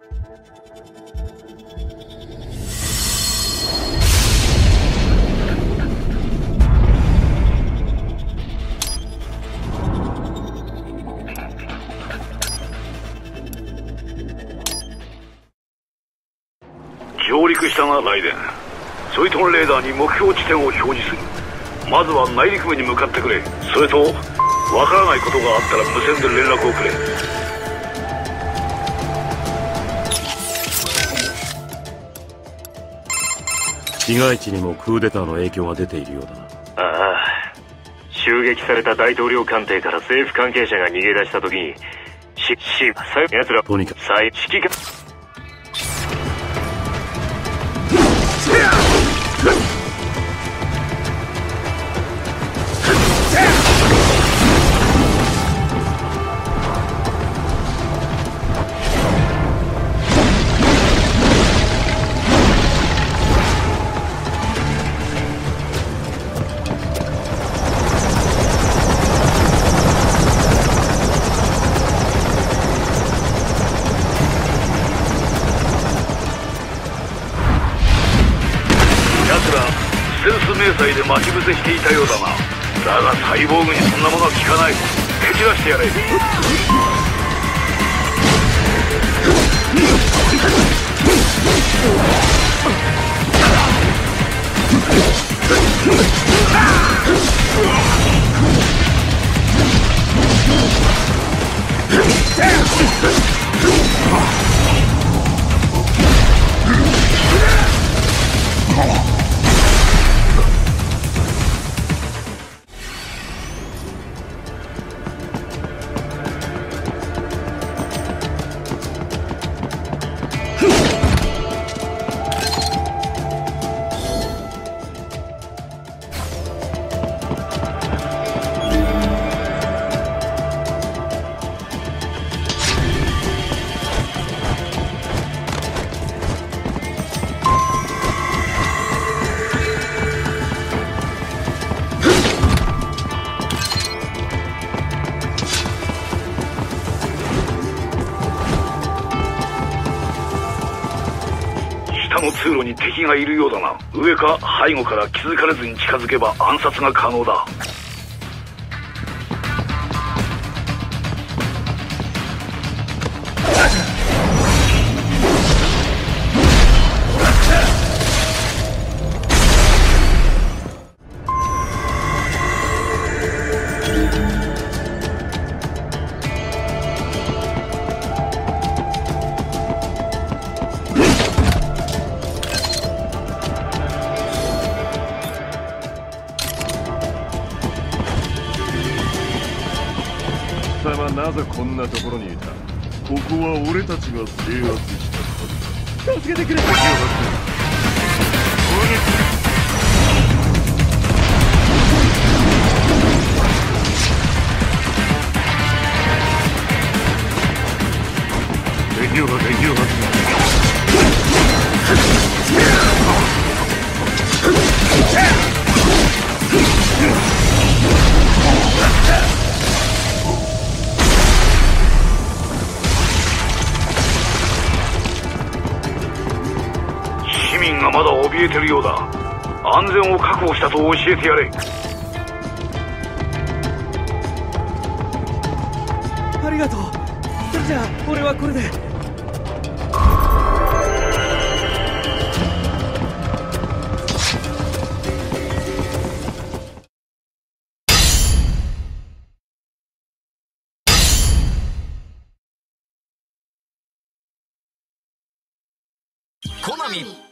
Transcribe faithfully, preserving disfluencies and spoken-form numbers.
上陸したな、ライデン。ソイトンレーダーに目標地点を表示する。まずは内陸部に向かってくれ。それとわからないことがあったら無線で連絡をくれ。 市街地にもクーデターの影響が出ているようだな。 ああ、襲撃された大統領官邸から政府関係者が逃げ出した時にししさ奴らとにかく再指揮官センス迷彩で待ち伏せしていたようだな。だがサイボーグにそんなものは効かない。蹴散らしてやれ。下の通路に敵がいるようだな。上か背後から気づかれずに近づけば暗殺が可能だ。 貴様なぜこんなところにいた？ここは俺たちが制圧したはずだ。助けてくれ！敵を発見。敵を発見。 市民がまだ怯えてるようだ。安全を確保したと教えてやれ。 ありがとう。それじゃあ俺はこれで。 コナミ